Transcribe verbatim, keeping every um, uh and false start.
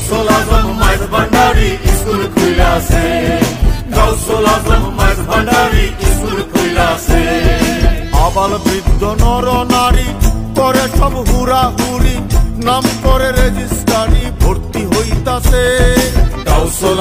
গাউসুল আজম মাইজ ভান্ডারি স্কুল খুইলাছে গাউসুল আজম মাইজ ভান্ডারি স্কুল খুইলাছে আবাল বৃদ্ধ নর নারী করে সব হুরা হুরি নাম করে রেজিস্ট্রারি ভর্তি হইতাছে গাউসুল